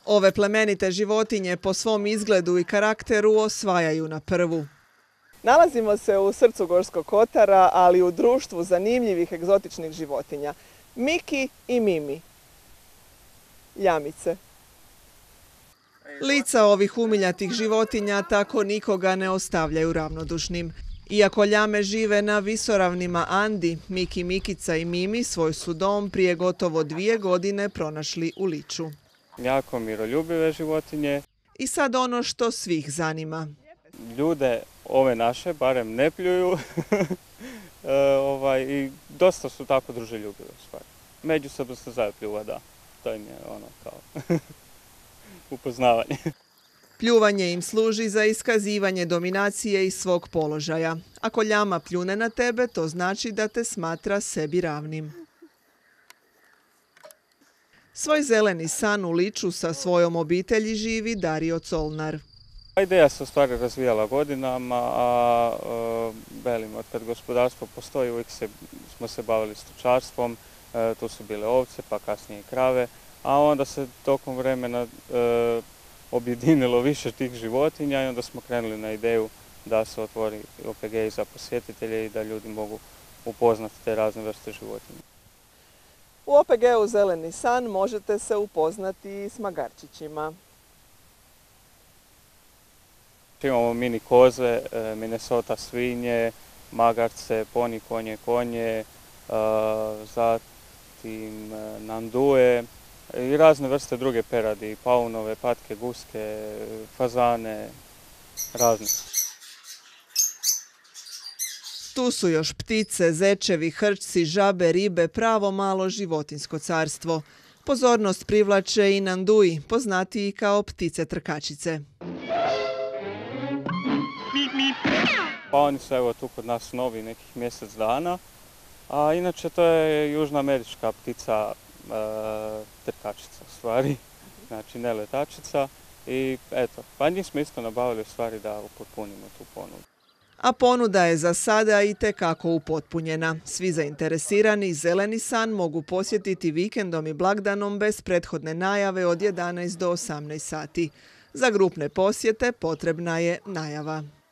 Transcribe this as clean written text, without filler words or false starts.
Ove plemenite životinje po svom izgledu i karakteru osvajaju na prvu. Nalazimo se u srcu Gorskog kotara, ali u društvu zanimljivih egzotičnih životinja. Miki i Mimi. Jamice. Lica ovih umiljatih životinja tako nikoga ne ostavljaju ravnodušnim. Iako ljame žive na visoravnima Andi, Miki, Mikica i Mimi svoj su dom prije gotovo 2 godine pronašli u Liču. Jako miroljubive životinje. I sad ono što svih zanima. Ljude ove naše barem ne pljuju i dosta su tako druželjubive u stvari. Međusobno se zapljuva, da. To im je ono kao upoznavanje. Pljuvanje im služi za iskazivanje dominacije i svog položaja. Ako ljama pljune na tebe, to znači da te smatra sebi ravnim. Svoj zeleni san u Liču sa svojom obitelji živi Dario Colnar. Ideja se u stvari razvijala godinama, a od kad gospodarstvo postoji uvijek smo se bavili stočarstvom, tu su bile ovce pa kasnije i krave, a onda se tokom vremena objedinilo više tih životinja i onda smo krenuli na ideju da se otvori OPG za posjetitelje i da ljudi mogu upoznati te razne vrste životinja. U OPG-u Zeleni san možete se upoznati s magarčićima. Imamo mini koze, Minnesota svinje, magarce, poni konje, zatim nandue i razne vrste druge peradi, paunove, patke, guske, fazane, razne. Tu su još ptice, zečevi, hrčci, žabe, ribe, pravo malo životinjsko carstvo. Pozornost privlače i nandui, poznatiji kao ptice trkačice. Pa oni su evo tu kod nas novi nekih mjesec dana, a inače to je južnoamerička ptica trkačica u stvari, znači ne letačica i eto, pa njih smo isto nabavili u stvari da upotpunimo tu ponudu. A ponuda je za sada itekako upotpunjena. Svi zainteresirani Zeleni san mogu posjetiti vikendom i blagdanom bez prethodne najave od 11 do 18 sati. Za grupne posjete potrebna je najava.